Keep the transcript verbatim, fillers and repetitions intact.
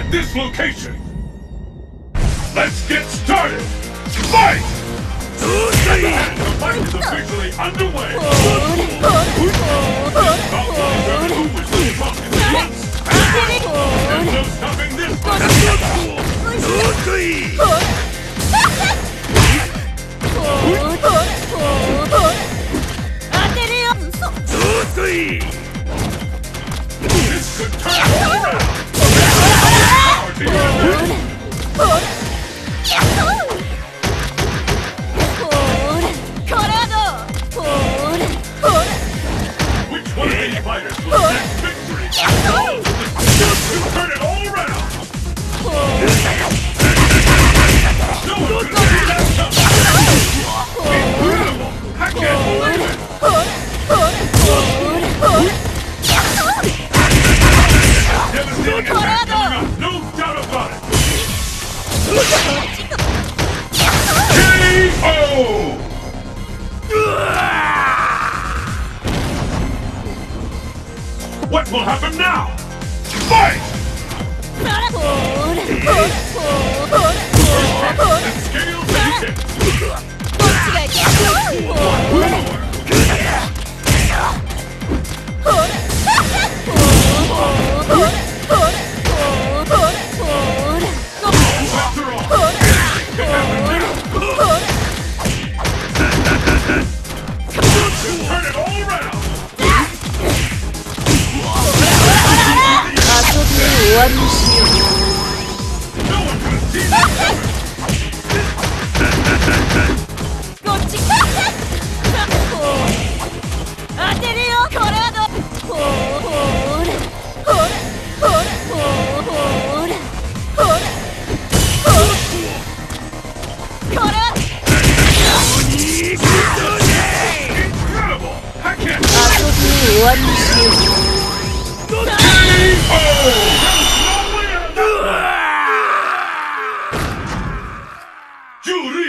at this location. Let's get started. Fight! The fight is officially underway. This outlaws are who is the strongest once. There's no stopping this fight. This could turn around. Power to your advantage. Which one of these fighters will snatch victory? You turn it all around. No one could see that coming. Incredible! I can't believe it. Devastating attack coming up, no doubt about it! K O! What will happen now? Fight! And scales and turn it all around! No one can see that coming! Incredible! I can't K O!